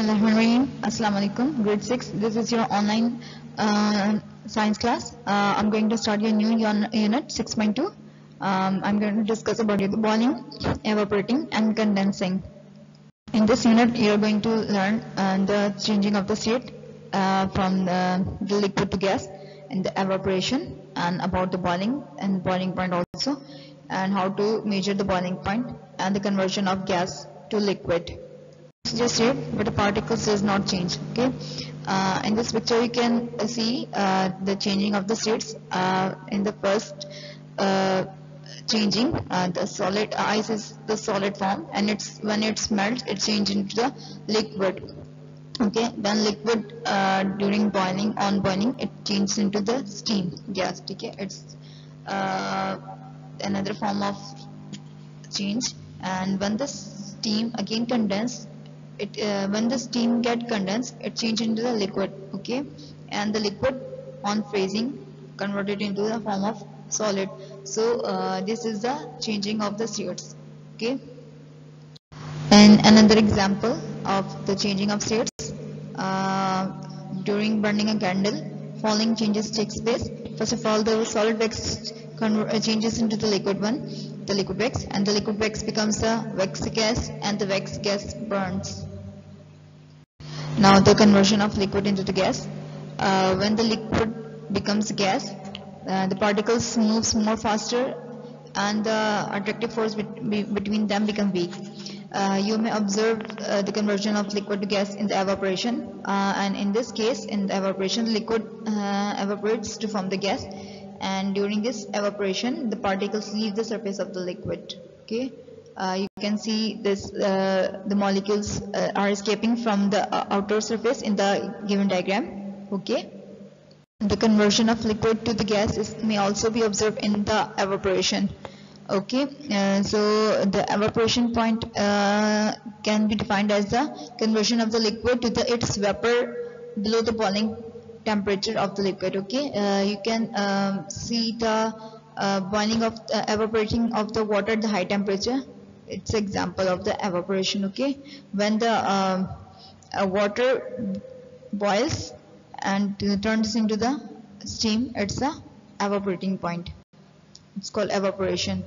Bismillahirrahmanirrahim. Assalamu alaikum. Grade 6. This is your online science class. I'm going to start your new unit 6.2. I'm going to discuss about the boiling, evaporating, and condensing. In this unit, you're going to learn the changing of the state from the liquid to gas and the evaporation, and about the boiling and boiling point also, and how to measure the boiling point and the conversion of gas to liquid. Just state, but the particles does not change. Okay. In this picture, you can see the changing of the states. In the first changing, the solid ice is the solid form, and when it melts, it changes into the liquid. Okay. Then liquid during boiling, on boiling, it changes into the steam gas. Okay. It's another form of change. And when the steam again condense, when the steam get condensed, it changes into the liquid. Okay. And the liquid on freezing converted into the form of solid. So this is the changing of the states. Okay. And another example of the changing of states, during burning a candle, following changes takes place. First of all, the solid wax changes into the liquid one, the liquid wax, and the liquid wax becomes the wax gas, and the wax gas burns. Now the conversion of liquid into the gas. When the liquid becomes gas, the particles moves more faster, and the attractive force between them become weak. You may observe the conversion of liquid to gas in the evaporation, and in this case, in the evaporation, the liquid evaporates to form the gas, and during this evaporation, the particles leave the surface of the liquid. Okay. You can see this, the molecules are escaping from the outer surface in the given diagram. Okay. The conversion of liquid to the gas may also be observed in the evaporation. Okay. So the evaporation point can be defined as the conversion of the liquid to its vapor below the boiling temperature of the liquid. Okay. You can see the boiling of evaporating of the water at the high temperature. It's an example of the evaporation. Okay. When the water boils and turns into the steam, it's a evaporating point. It's called evaporation.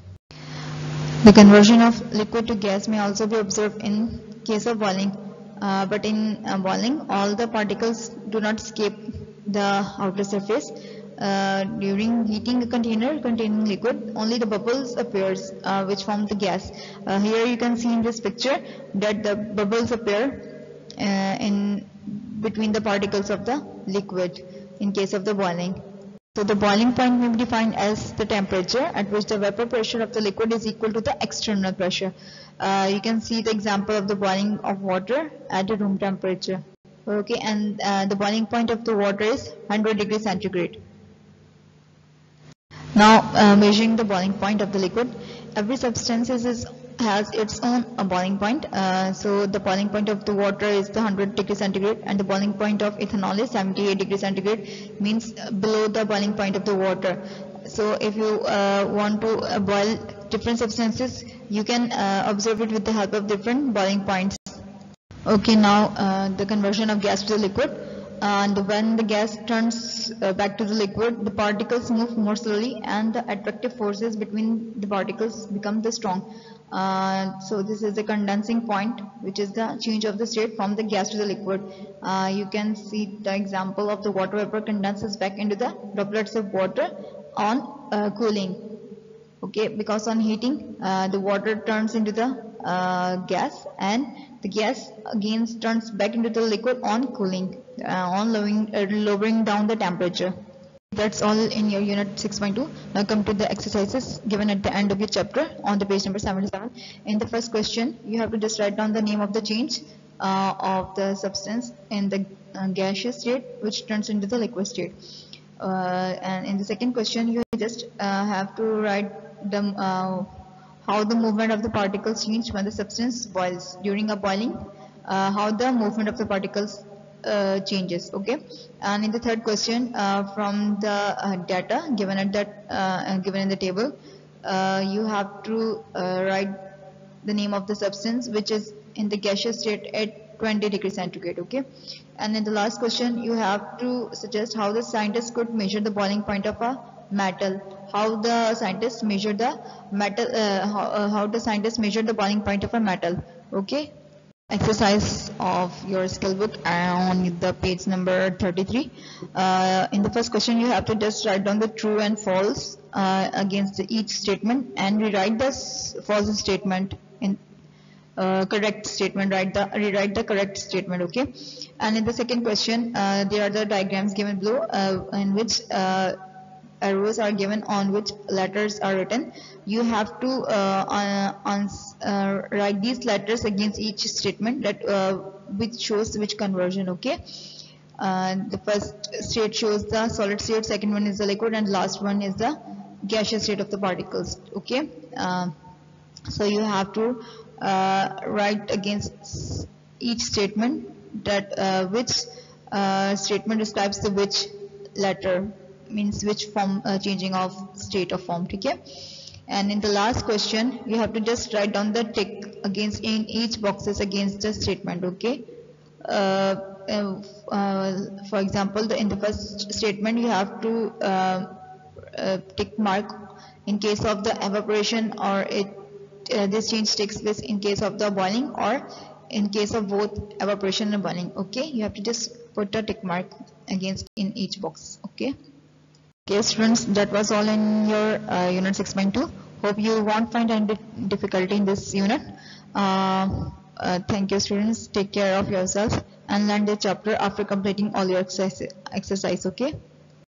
The conversion of liquid to gas may also be observed in case of boiling, but in boiling, all the particles do not escape the outer surface. During heating a container containing liquid, only the bubbles appears, which form the gas. Here you can see in this picture that the bubbles appear in between the particles of the liquid in case of the boiling. So the boiling point may be defined as the temperature at which the vapor pressure of the liquid is equal to the external pressure. You can see the example of the boiling of water at a room temperature. Okay, and the boiling point of the water is 100 degrees centigrade. Now measuring the boiling point of the liquid. Every substance has its own boiling point. So the boiling point of the water is the 100 degrees centigrade, and the boiling point of ethanol is 78 degrees centigrade, means below the boiling point of the water. So if you want to boil different substances, you can observe it with the help of different boiling points. Okay, now the conversion of gas to the liquid. And when the gas turns back to the liquid, the particles move more slowly, and the attractive forces between the particles become the strong. So this is the condensing point, which is the change of the state from the gas to the liquid. You can see the example of the water vapor condenses back into the droplets of water on cooling. Okay, because on heating, the water turns into the gas, and the gas again turns back into the liquid on cooling, on lowering down the temperature. That's all in your unit 6.2. Now come to the exercises given at the end of your chapter on the page number 77. In the first question, you have to just write down the name of the change of the substance in the gaseous state, which turns into the liquid state. And in the second question, you just have to write the how the movement of the particles change when the substance boils. During a boiling, how the movement of the particles changes. Okay. And in the third question, from the data given at that given in the table, you have to write the name of the substance which is in the gaseous state at 20 degrees centigrade. Okay, and in the last question you have to suggest how the scientists could measure the boiling point of a metal. How the scientists measure the metal, how the scientists measure the boiling point of a metal. Okay, exercise of your skill book on the page number 33. In the first question you have to just write down the true and false against each statement, and rewrite the false statement in correct statement. Rewrite the correct statement. Okay, and in the second question there are the diagrams given below in which arrows are given on which letters are written. You have to write these letters against each statement that which shows which conversion. Okay, the first state shows the solid state, second one is the liquid, and last one is the gaseous state of the particles. Okay, so you have to write against each statement that which statement describes the which letter, means which form changing of state of form. Okay, and in the last question you have to just write down the tick against in each boxes against the statement. Okay, for example, in the first statement you have to tick mark in case of the evaporation, or this change takes place in case of the boiling or in case of both evaporation and boiling. Okay, you have to just put a tick mark against in each box. Okay. Okay students, that was all in your unit 6.2. Hope you won't find any difficulty in this unit. Thank you students, take care of yourself and learn the chapter after completing all your exercise. Okay.